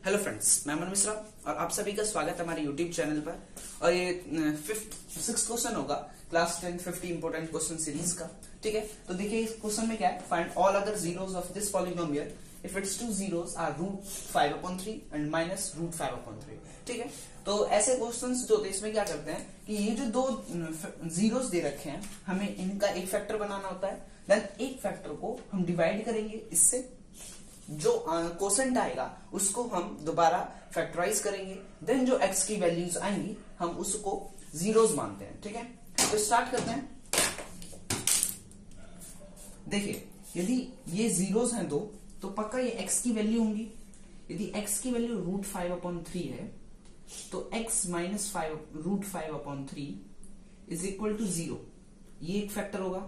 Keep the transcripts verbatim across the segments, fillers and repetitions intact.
Hello friends, मैं अमन मिश्रा और आप सभी का स्वागत है हमारे यूट्यूब चैनल पर। और ये फिफ्थ सिक्स क्वेश्चन होगा class ten fifty important question series का। ठीक है, तो देखिए इस क्वेश्चन में क्या है, find all other zeros of this polynomial if its two zeros are root five upon three and minus root five upon three. ठीक है, तो ऐसे क्वेश्चंस जो होते हैं इसमें क्या करते हैं कि ये जो दो जीरोस दे रखे हैं हमें इनका एक फैक्टर बनाना होता है। देन एक फैक्टर को हम डिवाइड करेंगे, इससे जो कोसेंट आएगा उसको हम दोबारा फैक्टराइज करेंगे। देन जो x की वैल्यूज आएंगी हम उसको जीरोस मानते हैं। ठीक है, तो स्टार्ट करते हैं। देखिए यदि ये जीरोस हैं दो तो पक्का ये x की वैल्यू होंगी। यदि x की value root five upon three है तो x minus five root five upon three is equal to zero, ये एक फैक्टर होगा।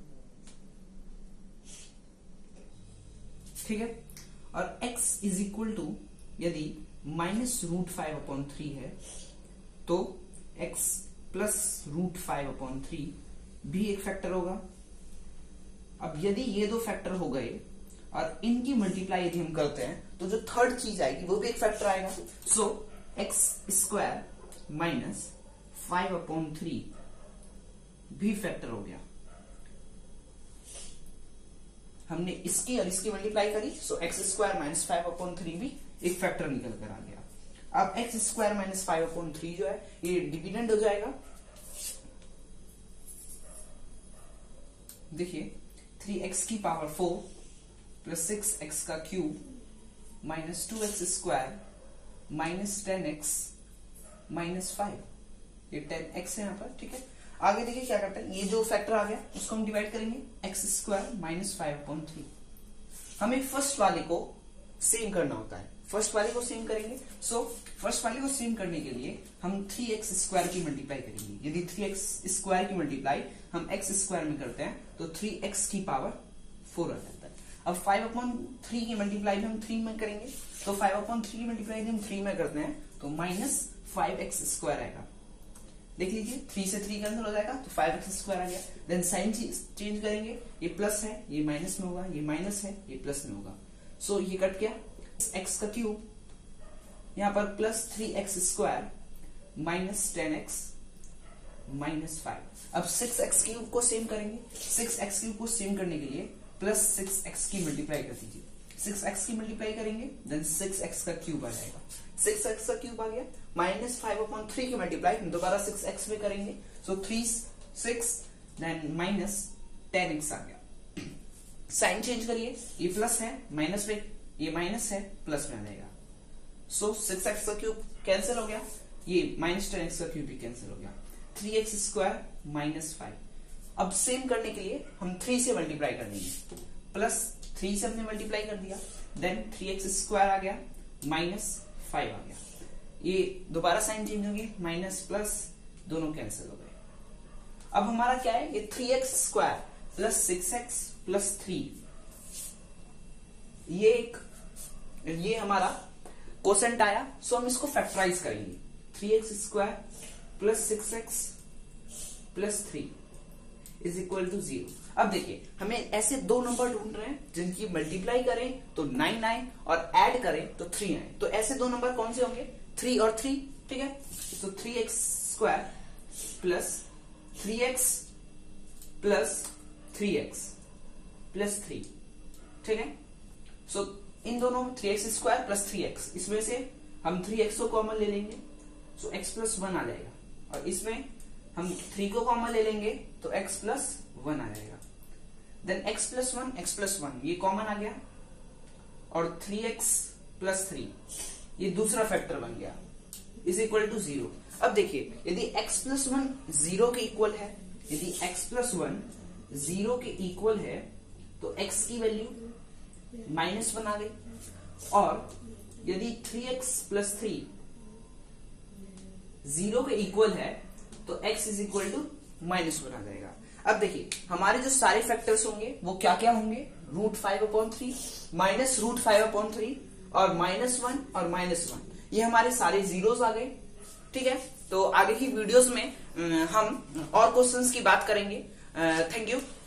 ठीक है, और x इज इक्वल टू यदि minus root five upon three है तो x plus root five upon three भी एक फैक्टर होगा। अब यदि ये दो फैक्टर हो गए और इनकी मल्टीप्लाई यदि हम करते हैं तो जो थर्ड चीज आएगी वो भी एक फैक्टर आएगा। So x square minus five upon three भी फैक्टर हो गया। हमने इसकी और इसकी मल्टीप्लाई करी, so x square minus five upon three भी एक फैक्टर निकल कर आ गया। अब x square minus five upon three जो है ये डिविडेंड हो जाएगा। देखिए थ्री एक्स की power four plus six x का cube minus two x square minus ten x minus five, ये टेन एक्स है यहाँ पर। ठीक है, आगे देखिए क्या करते हैं, ये जो फैक्टर आ गया उसको हम डिवाइड करेंगे, x square minus five upon three. हमें फर्स्ट वाले को सेम करना होता है, फर्स्ट वाले को सेम करेंगे। सो so, फर्स्ट वाले को सेम करने के लिए हम थ्री एक्स स्क्वायर की मल्टीप्लाई करेंगे। यदि थ्री एक्स स्क्वायर की मल्टीप्लाई हम एक्स स्क्वायर में करते हैं तो थ्री एक्स की पावर फोर आ जाता है। अब फाइव अपॉन थ्री की मल्टीप्लाई भी हम थ्री में करेंगे, तो फाइव अपॉन थ्री की मल्टीप्लाई हम थ्री में करते हैं तो माइनस फाइव एक्स स्क्वायर आएगा। देख लीजिए थ्री से थ्री कैंसिल हो जाएगा तो फाइव एक्स स्क्वायर आ गया। देन साइन चेंज करेंगे, ये प्लस है ये माइनस में होगा, ये माइनस है ये प्लस में होगा। सो so, ये कट गया, एक्स का क्यूब यहां पर plus three x square minus ten x minus five. अब सिक्स एक्स क्यूब को सेम करेंगे, सिक्स एक्स क्यूब को सेम करने के लिए प्लस सिक्स एक्स की मल्टीप्लाई कर दीजिए, सिक्स एक्स की मल्टीप्लाई करेंगे देन सिक्स एक्स का क्यूब आ जाएगा। सिक्स एक्स का क्यूब आ गया, माइनस फाइव अपॉन थ्री की मल्टीप्लाई हम दोबारा सिक्स एक्स में करेंगे, so three six then minus ten x आ गया। साइन चेंज करिए, ये प्लस है माइनस में, ये माइनस है प्लस में आ जाएगा। सो सिक्स एक्स का क्यूब कैंसिल हो गया, ये माइनस टेन एक्स का क्यूब भी कैंसिल हो गया। Three x square minus five. अब सेम करने के लिए हम थ्री से मल्टीप्लाई कर देंगे, प्लस थ्री से हमने मल्टीप्लाई कर दिया, देन थ्री एक्स स्क्वायर आ गया माइनस फाइव आ गया। ये दोबारा साइन चेंज हो गई, माइनस प्लस दोनों कैंसिल हो गए। अब हमारा क्या है, ये three x square plus six x plus three, ये एक ये हमारा कोसेंट आया। सो हम इसको फैक्टराइज करेंगे, three x square plus six x plus three is equal to zero. अब देखिए हमें ऐसे दो नंबर ढूंढ रहे हैं जिनकी मल्टीप्लाई करें तो नाइन आए और ऐड करें तो थ्री आए। तो ऐसे दो नंबर कौन से होंगे, थ्री और थ्री। ठीक है, तो three x square plus three x plus three x plus three. ठीक है, सो so, इन दोनों में three x square plus three x, इसमें से हम थ्री एक्स को कॉमन ले लेंगे, सो एक्स प्लस वन आ जाएगा। और इसमें हम थ्री को कॉमन ले लेंगे तो x प्लस वन आ जाएगा। Then x plus one x plus one ये कॉमन आ गया, और थ्री एक्स प्लस थ्री ये दूसरा फैक्टर बन गया इज इक्वल टू जीरो। अब देखिए यदि x प्लस वन जीरो के इक्वल है, यदि x प्लस वन जीरो के इक्वल है तो x की वैल्यू माइनस वन आ गई, और यदि three x plus three zero के इक्वल है तो x is equal to minus one आ जाएगा। अब देखिए हमारे जो सारे फैक्टर्स होंगे वो क्या क्या होंगे, root five upon three minus root five upon three और माइनस वन और माइनस वन, ये हमारे सारे जीरोस आ गए। ठीक है, तो आगे की वीडियोस में हम और क्वेश्चंस की बात करेंगे। Thank you.